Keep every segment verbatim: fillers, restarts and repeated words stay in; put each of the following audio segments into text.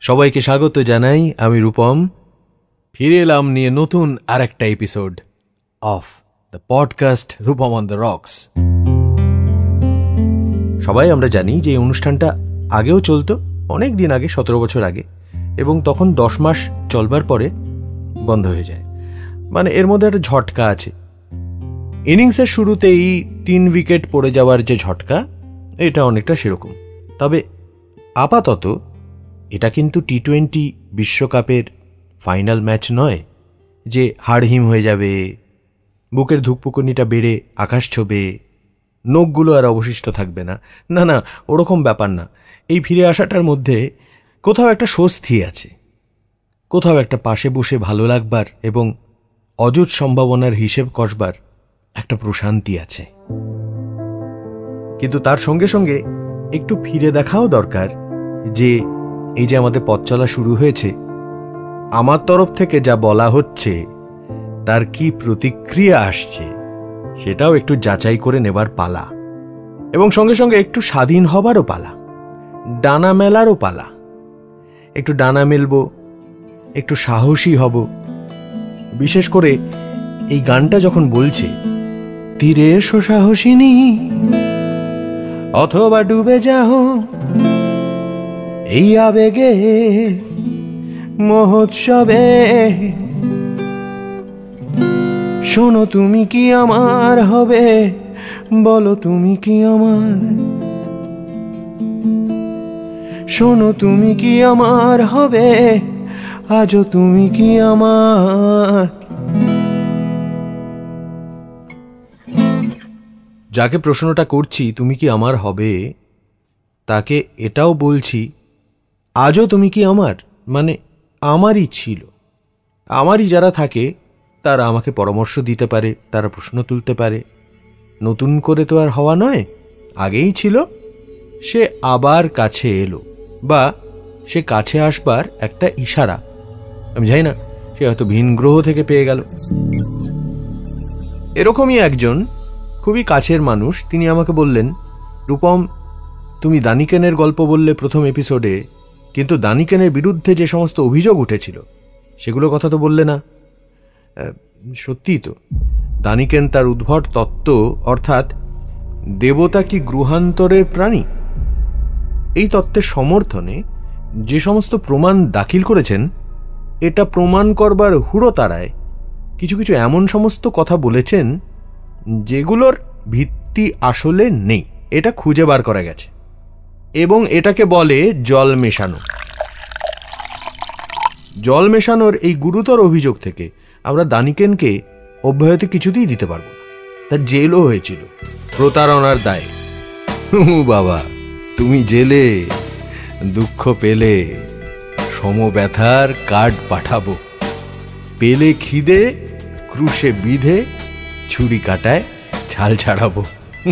সবাইকে স্বাগত জানাই। আমি রূপম, ফিরে এলাম নিয়ে নতুন আর একটা episode of the podcast Rupam on the rocks. সবাই আমরা জানি যে এই অনুষ্ঠানটা আগেও চলতো, অনেক দিন আগে, সতেরো বছর আগে, এবং তখন দশ মাস চলবার পরে বন্ধ হয়ে যায়। মানে এর মধ্যে একটা ঝটকা আছে। ইনিংসের শুরুতেই তিন উইকেট পড়ে যাওয়ার যে ঝটকা, এটা অনেকটা সেরকম। তবে আপাতত এটা কিন্তু টি টোয়েন্টি বিশ্বকাপের ফাইনাল ম্যাচ নয় যে হাড়হিম হয়ে যাবে, বুকের ধুকপুকুনিটা বেড়ে আকাশ ছোবে, নখগুলো আর অবশিষ্ট থাকবে না। না না, ওরকম ব্যাপার না। এই ফিরে আসাটার মধ্যে কোথাও একটা স্বস্তি আছে, কোথাও একটা পাশে বসে ভালো লাগবার এবং অযুত সম্ভাবনার হিসেব কষবার একটা প্রশান্তি আছে। কিন্তু তার সঙ্গে সঙ্গে একটু ফিরে দেখাও দরকার যে এই যে আমাদের পথ চলা শুরু হয়েছে, আমার তরফ থেকে যা বলা হচ্ছে তার কি প্রতিক্রিয়া আসছে সেটাও একটু যাচাই করে নেবার পালা, এবং সঙ্গে সঙ্গে একটু স্বাধীন হবারও পালা, ডানা মেলারও পালা। একটু ডানা মেলব, একটু সাহসী হব। বিশেষ করে এই গানটা যখন বলছে তীরে এসো সাহসিনী, অথবা ডুবে যাও এই আবেগে মহোৎসবে, শোনো তুমি কি আমার হবে, বলো তুমি কি আমার, শোনো তুমি কি আমার হবে, আজও তুমি কি আমার। যাকে প্রশ্নটা করছি তুমি কি আমার হবে, তাকে এটাও বলছি আজও তুমি কি আমার, মানে আমারই ছিল। আমারই যারা থাকে তারা আমাকে পরামর্শ দিতে পারে, তারা প্রশ্ন তুলতে পারে। নতুন করে তো আর হওয়া নয়, আগেই ছিল, সে আবার কাছে এলো, বা সে কাছে আসবার একটা ইশারা, আমি জানি না, সে হয়তো ভিন গ্রহ থেকে পেয়ে গেল। এরকমই একজন খুবই কাছের মানুষ, তিনি আমাকে বললেন, রূপম, তুমি দানিকেনের গল্প বললে প্রথম এপিসোডে, কিন্তু দানিকেনের বিরুদ্ধে যে সমস্ত অভিযোগ উঠেছিল সেগুলোর কথা তো বললে না। সত্যিই তো, দানিকেন তার উদ্ভট তত্ত্ব, অর্থাৎ দেবতা কি গ্রহান্তরের প্রাণী, এই তত্ত্বের সমর্থনে যে সমস্ত প্রমাণ দাখিল করেছেন, এটা প্রমাণ করবার হুড়োতাড়ায় কিছু কিছু এমন সমস্ত কথা বলেছেন যেগুলোর ভিত্তি আসলে নেই, এটা খুঁজে বার করা গেছে, এবং এটাকে বলে জল মেশানো। জল মেশানোর এই গুরুতর অভিযোগ থেকে আমরা দানিকেনকে অব্যাহতি কিছুতেই দিতে পারব না। তার জেলও হয়েছিল প্রতারণার দায়ে। বাবা, তুমি জেলে দুঃখ পেলে সমব্যথার কার্ড পাঠাবো, পেলে খিদে ক্রুশে বিধে ছুরি কাটায় ছাল ছাড়াবো।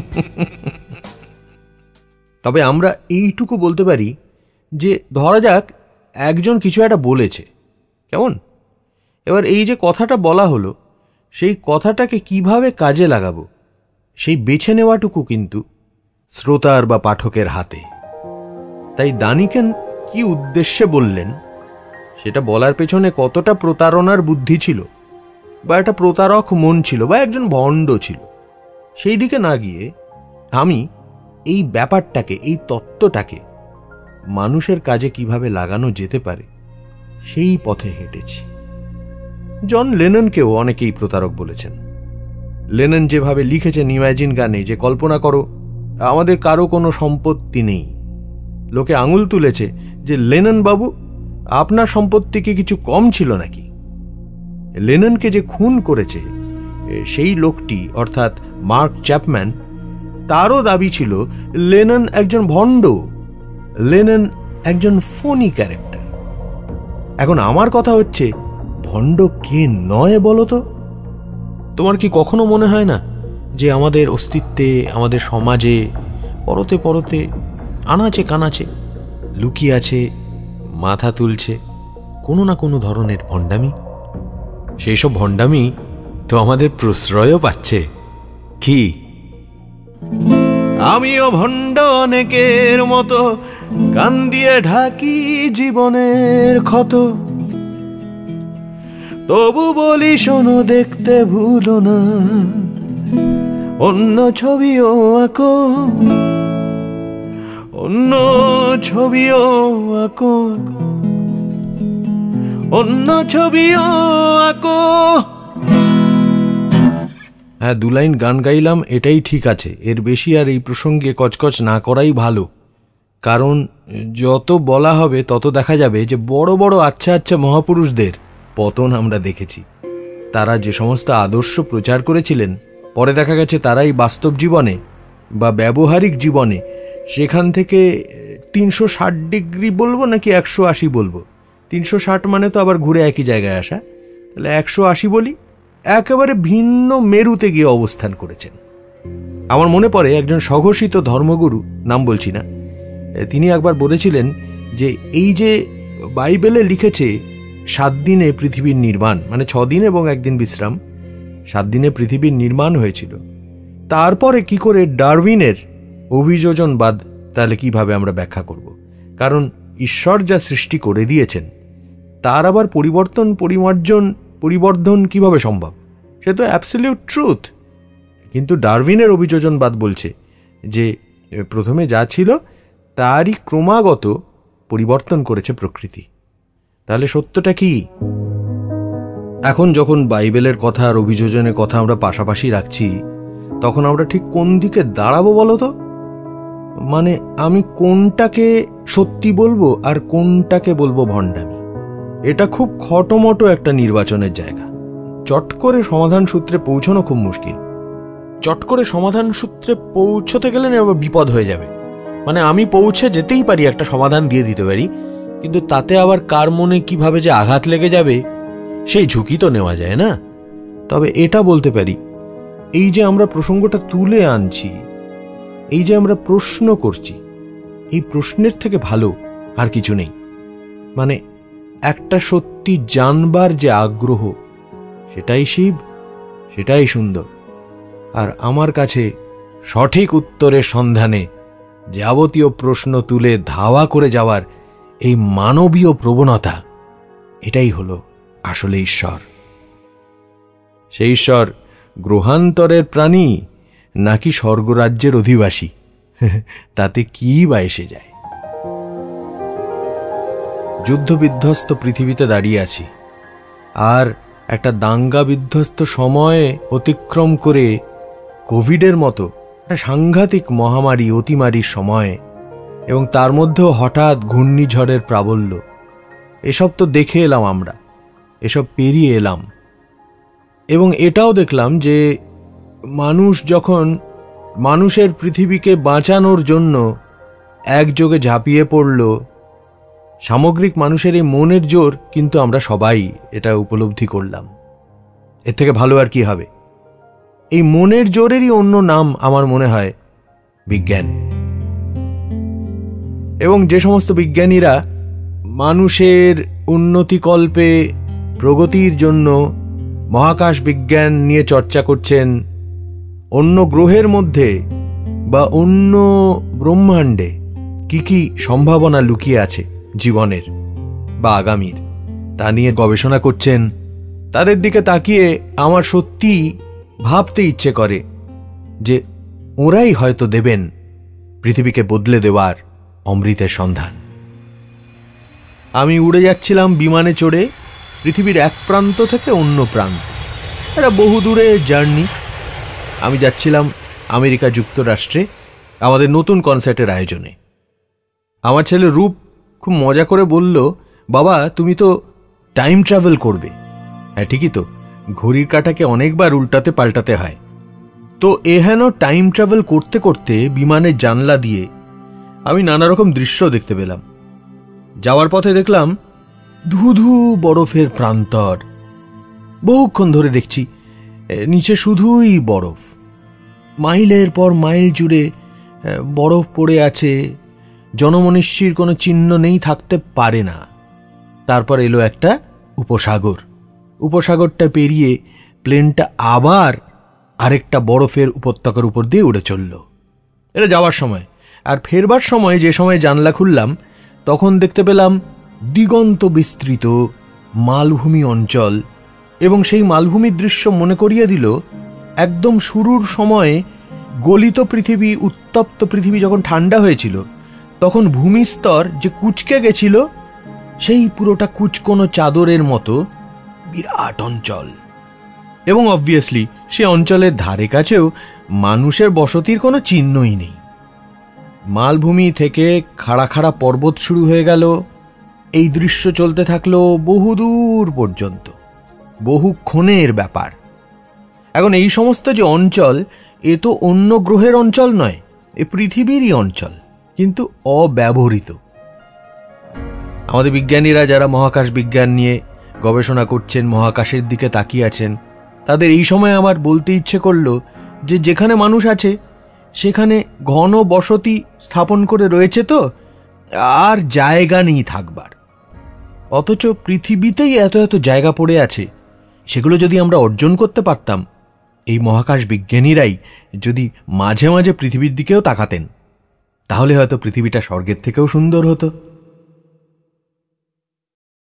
তবে আমরা এইটুকু বলতে পারি যে ধরা যাক একজন কিছু একটা বলেছে, কেমন, এবার এই যে কথাটা বলা হলো, সেই কথাটাকে কিভাবে কাজে লাগাবো সেই বেছে নেওয়াটুকু কিন্তু শ্রোতার বা পাঠকের হাতে। তাই দানিকেন কি উদ্দেশ্যে বললেন সেটা বলার পেছনে কতটা প্রতারণার বুদ্ধি ছিল, বা একটা প্রতারক মন ছিল, বা একজন ভণ্ড ছিল, সেই দিকে না গিয়ে আমি এই ব্যাপারটাকে, এই তত্ত্বটাকে মানুষের কাজে কিভাবে লাগানো যেতে পারে সেই পথে হেঁটেছি। জন লেননকেও অনেকেই প্রতারক বলেছেন। লেনন যেভাবে লিখেছেন ইমাজিন গানে, যে কল্পনা করো আমাদের কারো কোনো সম্পত্তি নেই, লোকে আঙুল তুলেছে যে লেনন বাবু আপনার সম্পত্তি কি কিছু কম ছিল নাকি। লেননকে যে খুন করেছে সেই লোকটি, অর্থাৎ মার্ক চ্যাপম্যান, তারও দাবি ছিল লেনন একজন ভণ্ড, লেনন একজন ফোনি ক্যারেক্টার। এখন আমার কথা হচ্ছে, ভণ্ড কে নয় বলো তো? তোমার কি কখনো মনে হয় না যে আমাদের অস্তিত্বে, আমাদের সমাজে পরতে পরতে, আনাচে কানাচে লুকিয়ে আছে, মাথা তুলছে কোনো না কোনো ধরনের ভণ্ডামি? সেই সব ভণ্ডামি তো আমাদের প্রশ্রয়ও পাচ্ছে। কি আমিও ভণ্ড অনেকের মতো কান দিয়ে ঢাকি জীবনের ক্ষত, তবু বলি শোনো দেখতে ভুলো না, অন্য ছবিও আঁকো, অন্য ছবিও আঁকো, অন্য ছবিও আঁকো। হ্যাঁ, দু লাইন গান গাইলাম, এটাই ঠিক আছে। এর বেশি আর এই প্রসঙ্গে কচকচ না করাই ভালো, কারণ যত বলা হবে তত দেখা যাবে যে বড় বড় আচ্ছা আচ্ছা মহাপুরুষদের পতন আমরা দেখেছি। তারা যে সমস্ত আদর্শ প্রচার করেছিলেন, পরে দেখা গেছে তারাই বাস্তব জীবনে বা ব্যবহারিক জীবনে সেখান থেকে তিনশো ষাট ডিগ্রি বলবো নাকি একশো আশি বলবো, তিনশো ষাট মানে তো আবার ঘুরে একই জায়গায় আসা, তাহলে একশো আশি বলি, একেবারে ভিন্ন মেরুতে গিয়ে অবস্থান করেছেন। আমার মনে পড়ে একজন স্বঘোষিত ধর্মগুরু, নাম বলছি না, তিনি একবার বলেছিলেন যে এই যে বাইবেলে লিখেছে সাত দিনে পৃথিবীর নির্মাণ, মানে ছ দিন এবং একদিন বিশ্রাম, সাত দিনে পৃথিবীর নির্মাণ হয়েছিল, তারপরে কি করে ডারউইনের অভিযোজনবাদ তাহলে কিভাবে আমরা ব্যাখ্যা করব? কারণ ঈশ্বর যা সৃষ্টি করে দিয়েছেন তার আবার পরিবর্তন পরিমার্জন পরিবর্ধন কিভাবে সম্ভব? সে তো অ্যাবসলিউট ট্রুথ। কিন্তু ডারউইনের অভিযোজনবাদ বলছে যে প্রথমে যা ছিল তারই ক্রমাগত পরিবর্তন করেছে প্রকৃতি। তাহলে সত্যটা কি? এখন যখন বাইবেলের কথা আর অভিযোজনের কথা আমরা পাশাপাশি রাখছি, তখন আমরা ঠিক কোন দিকে দাঁড়াবো বলো তো? মানে আমি কোনটাকে সত্যি বলবো আর কোনটাকে বলবো ভণ্ডামি? এটা খুব খটোমটো একটা নির্বাচনের জায়গা। চট করে সমাধান সূত্রে পৌঁছানো খুব মুশকিল। চট করে সমাধান সূত্রে পৌঁছতে গেলে না আবার বিপদ হয়ে যাবে। মানে আমি পৌঁছে যেতেই পারি, একটা সমাধান দিয়ে দিতে পারি, কিন্তু তাতে আবার কার মনে কিভাবে যে আঘাত লেগে যাবে সেই ঝুঁকি তো নেওয়া যায় না। তবে এটা বলতে পারি, এই যে আমরা প্রসঙ্গটা তুলে আনছি, এই যে আমরা প্রশ্ন করছি, এই প্রশ্নের থেকে ভালো আর কিছু নেই। মানে একটা সত্যি জানবার যে আগ্রহ, সেটাই শিব, সেটাই সুন্দর। আর আমার কাছে সঠিক উত্তরের সন্ধানে যাবতীয় প্রশ্ন তুলে ধাওয়া করে যাওয়ার এই মানবীয় প্রবণতা, এটাই হলো আসলে ঈশ্বর। সেই ঈশ্বর গ্রহান্তরের প্রাণী নাকি স্বর্গরাজ্যের অধিবাসী, তাতে কি বা এসে যায়? যুদ্ধ বিধ্বস্ত পৃথিবীতে দাঁড়িয়ে আছি, আর একটা দাঙ্গা বিধ্বস্ত সময় অতিক্রম করে কোভিডের মতো একটা সাংঘাতিক মহামারী অতিমারির সময়, এবং তার মধ্যেও হঠাৎ ঘূর্ণিঝড়ের প্রাবল্য, এসব তো দেখে এলাম আমরা, এসব পেরিয়ে এলাম। এবং এটাও দেখলাম যে মানুষ যখন মানুষের পৃথিবীকে বাঁচানোর জন্য একযোগে ঝাঁপিয়ে পড়ল, সামগ্রিক মানুষের এই মনের জোর কিন্তু আমরা সবাই এটা উপলব্ধি করলাম। এর থেকে ভালো আর কি হবে? এই মনের জোরেরই অন্য নাম আমার মনে হয় বিজ্ঞান। এবং যে সমস্ত বিজ্ঞানীরা মানুষের উন্নতিকল্পে প্রগতির জন্য মহাকাশ বিজ্ঞান নিয়ে চর্চা করছেন, অন্য গ্রহের মধ্যে বা অন্য ব্রহ্মাণ্ডে কি কি সম্ভাবনা লুকিয়ে আছে জীবনের বা আগামীর, তা নিয়ে গবেষণা করছেন, তাদের দিকে তাকিয়ে আমার সত্যি ভাবতে ইচ্ছে করে যে ওরাই হয়তো দেবেন পৃথিবীকে বদলে দেওয়ার অমৃতের সন্ধান। আমি উড়ে যাচ্ছিলাম বিমানে চড়ে পৃথিবীর এক প্রান্ত থেকে অন্য প্রান্ত, একটা বহু দূরে জার্নি। আমি যাচ্ছিলাম আমেরিকা যুক্তরাষ্ট্রে আমাদের নতুন কনসার্টের আয়োজনে। আমার ছেলে রূপ খুব মজা করে বলল, বাবা তুমি তো টাইম ট্রাভেল করবে। হ্যাঁ ঠিকই তো, ঘড়ির কাঁটাকে অনেকবার উল্টাতে পাল্টাতে হয়। তো এহেন টাইম ট্রাভেল করতে করতে বিমানের জানলা দিয়ে আমি নানা রকম দৃশ্য দেখতে পেলাম। যাওয়ার পথে দেখলাম ধুধু বরফের প্রান্তর, বহুক্ষণ ধরে দেখছি নিচে শুধুই বরফ, মাইলের পর মাইল জুড়ে বরফ পড়ে আছে, জনমনুষ্যের কোনো চিহ্ন নেই, থাকতে পারে না। তারপর এলো একটা উপসাগর, উপসাগরটা পেরিয়ে প্লেনটা আবার আরেকটা বরফের উপত্যকার উপর দিয়ে উড়ে চলল। এটা যাওয়ার সময়। আর ফেরবার সময় যে সময় জানলা খুললাম তখন দেখতে পেলাম দিগন্ত বিস্তৃত মালভূমি অঞ্চল, এবং সেই মালভূমির দৃশ্য মনে করিয়ে দিল একদম শুরুর সময়ে গলিত পৃথিবী, উত্তপ্ত পৃথিবী যখন ঠান্ডা হয়েছিল তখন ভূমিস্তর যে কুঁচকে গেছিল, সেই পুরোটা কুচকোনো চাদরের মতো বিরাট অঞ্চল। এবং অবভিয়াসলি সে অঞ্চলের ধারে কাছেও মানুষের বসতির কোনো চিহ্নই নেই। মালভূমি থেকে খাড়া খাড়া পর্বত শুরু হয়ে গেল। এই দৃশ্য চলতে থাকলো বহুদূর পর্যন্ত, বহুক্ষণের ব্যাপার। এখন এই সমস্ত যে অঞ্চল, এ তো অন্য গ্রহের অঞ্চল নয়, এ পৃথিবীরই অঞ্চল, কিন্তু অব্যবহৃত। আমাদের বিজ্ঞানীরা যারা মহাকাশ বিজ্ঞান নিয়ে গবেষণা করছেন, মহাকাশের দিকে তাকিয়ে আছেন, তাদের এই সময় আমার বলতে ইচ্ছে করলো যে যেখানে মানুষ আছে সেখানে ঘন বসতি স্থাপন করে রয়েছে, তো আর জায়গা নেই থাকবার। অথচ পৃথিবীতেই এত এত জায়গা পড়ে আছে, সেগুলো যদি আমরা অর্জন করতে পারতাম, এই মহাকাশ বিজ্ঞানীরাই যদি মাঝে মাঝে পৃথিবীর দিকেও তাকাতেন, তাহলে হয়তো পৃথিবীটা স্বর্গের থেকেও সুন্দর হতো।